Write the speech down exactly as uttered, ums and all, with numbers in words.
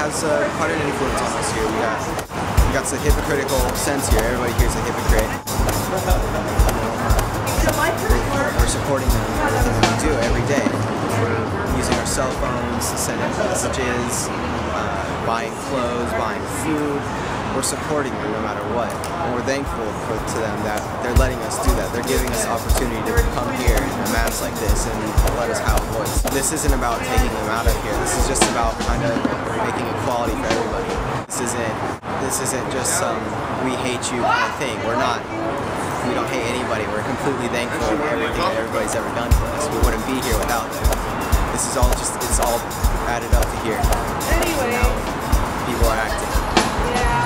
has uh, quite an influence on us here. We got we got some hypocritical sense here. Everybody here's a hypocrite. We're supporting them in everything that we do every day. We're using our cell phones to send in messages, uh, buying clothes, buying food. We're supporting them no matter what. And we're thankful for, to them that they're letting us do that. They're giving us opportunity to come here in a mass like this and let us have a voice. This isn't about taking them out of here. This is just about kind of making equality for everybody. This isn't, this isn't just some we hate you kind of thing. We're not. We don't hate anybody. We're completely thankful for everything that everybody's ever done for us. We wouldn't be here without them. This is all just, it's all added up to here. Anyway. Now people are acting. Yeah.